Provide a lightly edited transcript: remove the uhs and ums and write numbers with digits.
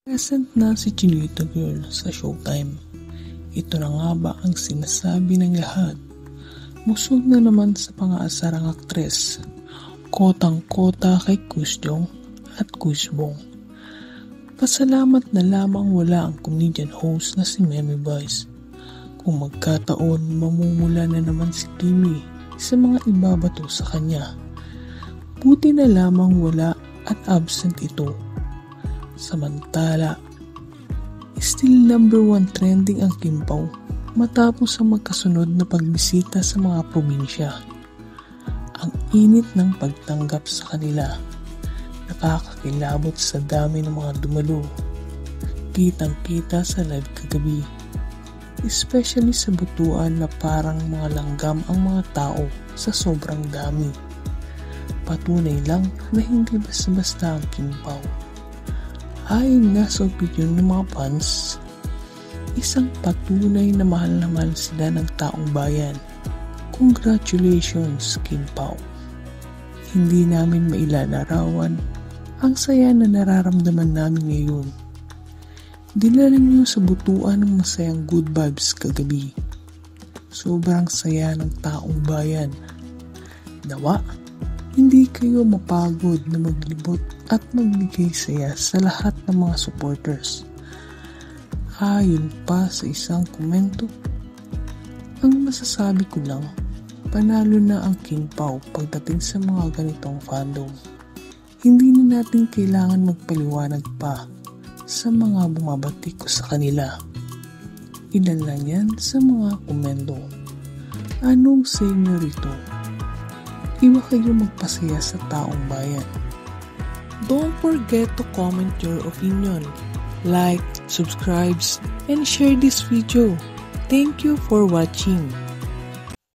Present na si Chinito Girl sa Showtime. Ito na nga ba ang sinasabi ng lahat? Musog na naman sa pang-aasar ang aktres. Kotang-kota kay Kusjong at Kusbong. Pasalamat na lamang wala ang comedian host na si Meme Vice. Kung magkataon, mamumula na naman si Kimi sa mga ibabato sa kanya. Buti na lamang wala at absent ito. Samantala, still number 1 trending ang Kim Pao matapos ang magkasunod na pagbisita sa mga probinsya. Ang init ng pagtanggap sa kanila, nakakakilabot sa dami ng mga dumalo. Kitang-kita sa live kagabi, especially sa butuan na parang mga langgam ang mga tao sa sobrang dami. Patunay lang na hindi basta-basta ang Kim Pao. Ayon nga sa opinion ng mga fans, isang patunay na mahal sila ng taong bayan. Congratulations, Kim Pao. Hindi namin mailalarawan ang saya na nararamdaman namin ngayon. Dinala niyo sa butuan ng masayang good vibes kagabi. Sobrang saya ng taong bayan. Nawa, hindi kayo mapagod na maglibot at magbigay saya sa lahat ng mga supporters. Ayon pa sa isang komento, ang masasabi ko lang, panalo na ang Kim Pao pagdating sa mga ganitong fandom. Hindi na natin kailangan magpaliwanag pa sa mga bumabati ko sa kanila. Ilan lang yan sa mga komento. Anong sa inyo rito? Iwa kayo magpasaya sa taong bayan. Don't forget to comment your opinion, like, subscribe, and share this video. Thank you for watching.